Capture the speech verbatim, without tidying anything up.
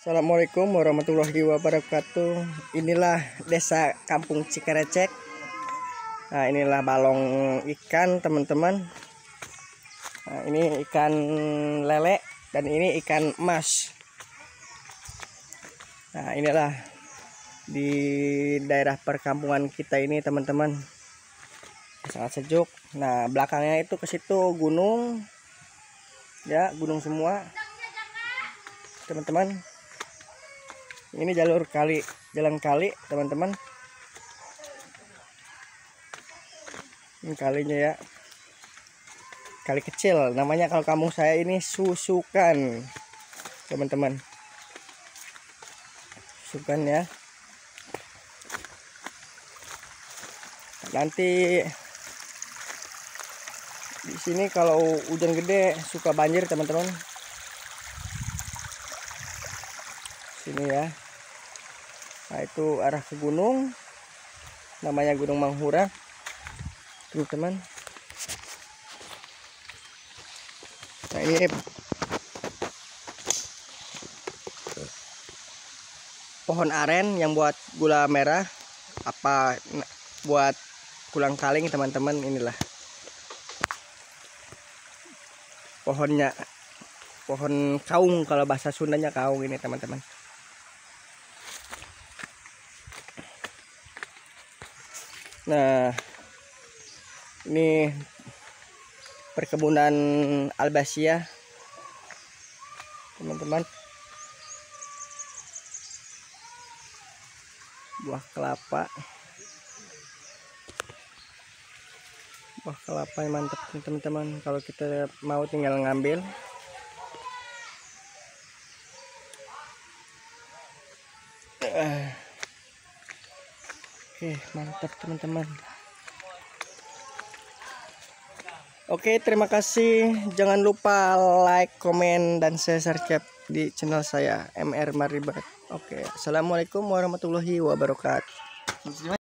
Assalamualaikum warahmatullahi wabarakatuh. Inilah desa Kampung Cikarecek. Nah, inilah balong ikan, teman-teman. Nah, ini ikan lele dan ini ikan emas. Nah, inilah di daerah perkampungan kita ini, teman-teman. Sangat sejuk. Nah, belakangnya itu ke situ gunung. Ya, gunung semua. Teman-teman. Ini jalur kali, jalan kali, teman-teman. Ini kalinya ya. Kali kecil, namanya kalau kampung saya ini Susukan, teman-teman. Susukan ya. Nanti di sini kalau hujan gede suka banjir, teman-teman. Sini ya. Nah, itu arah ke gunung, namanya Gunung Manghura, teman-teman. Nah, ini pohon aren yang buat gula merah, apa buat kulang kaling, teman-teman. Inilah pohonnya, pohon kaung, kalau bahasa Sundanya kaung ini, teman-teman. Nah, ini perkebunan albasia, teman-teman. Buah kelapa, buah kelapa yang mantap, teman-teman. Kalau kita mau tinggal ngambil. Oke, mantap, teman-teman. Oke, terima kasih. Jangan lupa like, komen, dan share subscribe di channel saya M R Maribat. Oke, assalamualaikum warahmatullahi wabarakatuh.